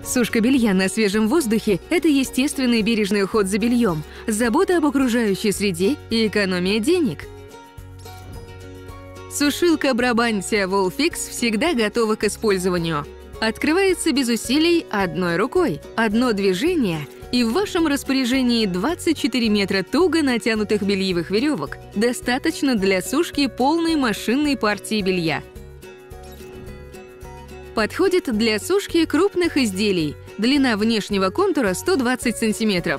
Сушка белья на свежем воздухе – это естественный бережный уход за бельем, забота об окружающей среде и экономия денег. Сушилка Brabantia Wallfix всегда готова к использованию. Открывается без усилий одной рукой. Одно движение – и в вашем распоряжении 24 метра туго натянутых бельевых веревок. Достаточно для сушки полной машинной партии белья. Подходит для сушки крупных изделий. Длина внешнего контура 120 см.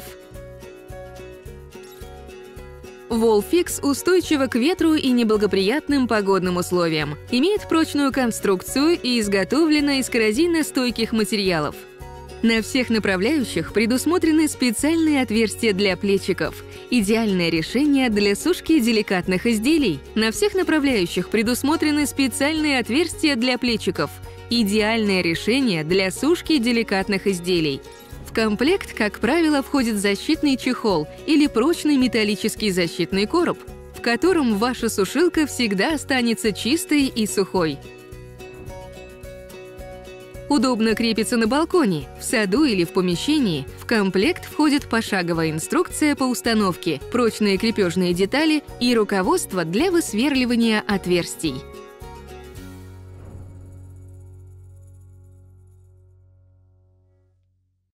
Wallfix устойчива к ветру и неблагоприятным погодным условиям. Имеет прочную конструкцию и изготовлена из коррозийно-стойких материалов. На всех направляющих предусмотрены специальные отверстия для плечиков. Идеальное решение для сушки деликатных изделий. На всех направляющих предусмотрены специальные отверстия для плечиков. Идеальное решение для сушки деликатных изделий. В комплект, как правило, входит защитный чехол или прочный металлический защитный короб, в котором ваша сушилка всегда останется чистой и сухой. Удобно крепится на балконе, в саду или в помещении. В комплект входит пошаговая инструкция по установке, прочные крепежные детали и руководство для высверливания отверстий.